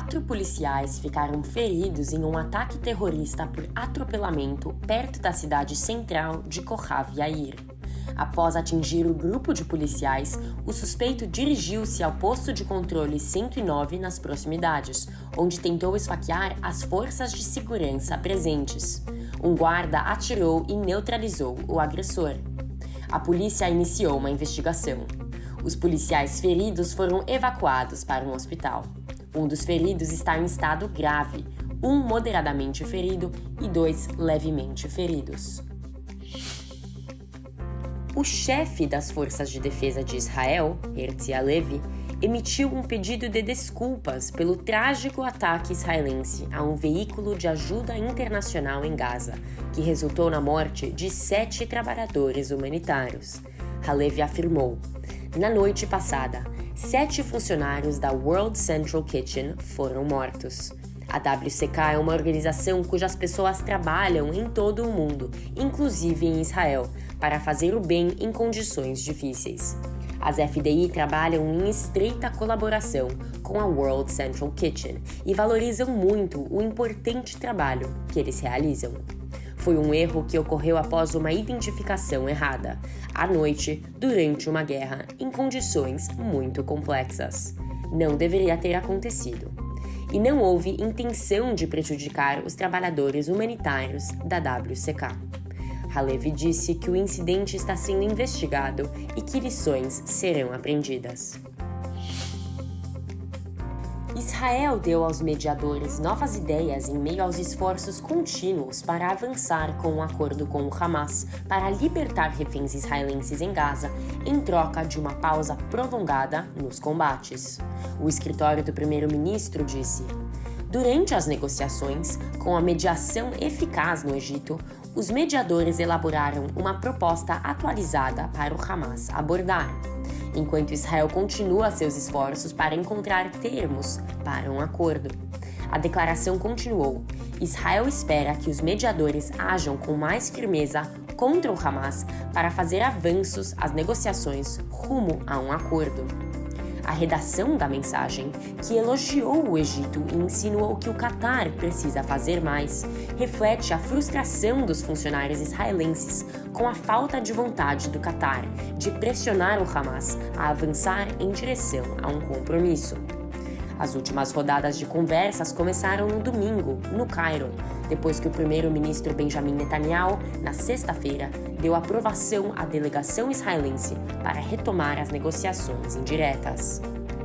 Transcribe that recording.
4 policiais ficaram feridos em um ataque terrorista por atropelamento perto da cidade central de Kohav Yair. Após atingir o grupo de policiais, o suspeito dirigiu-se ao posto de controle 109 nas proximidades, onde tentou esfaquear as forças de segurança presentes. Um guarda atirou e neutralizou o agressor. A polícia iniciou uma investigação. Os policiais feridos foram evacuados para um hospital. Um dos feridos está em estado grave, um moderadamente ferido e 2 levemente feridos. O chefe das Forças de Defesa de Israel, Herzi Halevi, emitiu um pedido de desculpas pelo trágico ataque israelense a um veículo de ajuda internacional em Gaza, que resultou na morte de 7 trabalhadores humanitários. Halevi afirmou: "Na noite passada, 7 funcionários da World Central Kitchen foram mortos. A WCK é uma organização cujas pessoas trabalham em todo o mundo, inclusive em Israel, para fazer o bem em condições difíceis. As FDI trabalham em estreita colaboração com a World Central Kitchen e valorizam muito o importante trabalho que eles realizam. Foi um erro que ocorreu após uma identificação errada, à noite, durante uma guerra, em condições muito complexas. Não deveria ter acontecido. E não houve intenção de prejudicar os trabalhadores humanitários da WCK." Halevi disse que o incidente está sendo investigado e que lições serão aprendidas. Israel deu aos mediadores novas ideias em meio aos esforços contínuos para avançar com um acordo com o Hamas para libertar reféns israelenses em Gaza em troca de uma pausa prolongada nos combates. O escritório do primeiro-ministro disse: "Durante as negociações, com a mediação eficaz no Egito, os mediadores elaboraram uma proposta atualizada para o Hamas abordar, enquanto Israel continua seus esforços para encontrar termos para um acordo." A declaração continuou: "Israel espera que os mediadores ajam com mais firmeza contra o Hamas para fazer avanços às negociações rumo a um acordo." A redação da mensagem, que elogiou o Egito e insinuou que o Catar precisa fazer mais, reflete a frustração dos funcionários israelenses com a falta de vontade do Catar de pressionar o Hamas a avançar em direção a um compromisso. As últimas rodadas de conversas começaram no domingo, no Cairo, depois que o primeiro-ministro Benjamin Netanyahu, na sexta-feira, deu aprovação à delegação israelense para retomar as negociações indiretas.